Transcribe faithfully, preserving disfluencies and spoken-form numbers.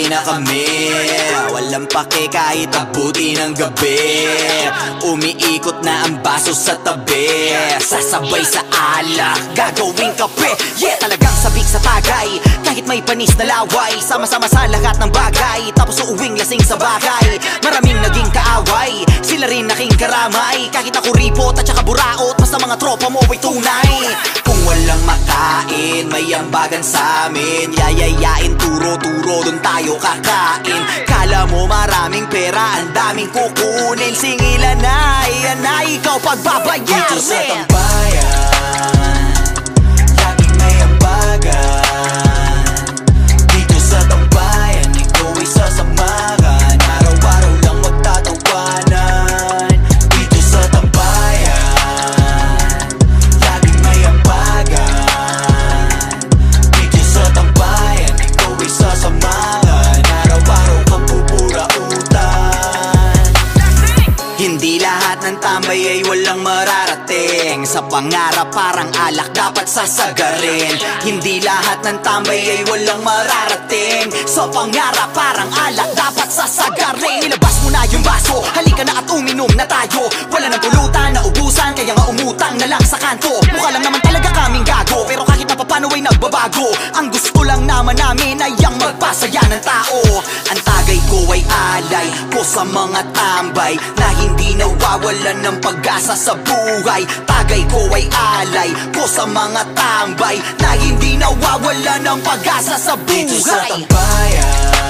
na kami. Walang pake kahit abuti ng gabi. Umiikot na ang baso sa tabi. Sasabay sa alak, gagawing kape. Yeah, talagang sabik sa tagay. Kahit may panis na laway, sama-sama sa lahat ng bagay. Tapos uuwing lasing sa bagay. Maraming naging kaaway, sila rin naking karamay. Kahit ako ripot at saka buraot, basta mga tropa mo ay tunay. Kung walang makain, may ambagan sa amin. Yayayain, turo-turo, dun tayo kakain. Kala mo maraming pera, ang daming kukunin. Singilan na, iyan na ikaw pagbabayarin. Dito sa tambayan, laging may ambagan. Dito sa tambayan, ikaw ay sasamahan. Araw-araw lang magtatawanan. Dito sa tambayan, laging may ambagan. Dito sa tambayan, ikaw ay sasamahan. Araw-araw kang pupurautan. Hindi lahat ng tambay ay walang mararating. Sa pangarap parang alak dapat sasagarin. Hindi lahat ng tambay ay walang mararating. Sa pangarap parang alak dapat sasagarin. Ilabas mo na yung baso, halika na at uminom na tayo. Wala nang pulutan na ubusan, kaya nga umutang na lang sa kanto. Mukha lang naman talaga kaming gago, pero kahit na papano ay nagbabago. Ang gusto lang naman namin ay ang magpasaya ng tao. Ang tagay ko ay alay ko sa mga tambay na hindi nawawalan ng pag-asa sa buhay. Tagay ko ay alay ko sa mga tambay na hindi nawawalan ng pag-asa sa buhay. Dito sa tambayan,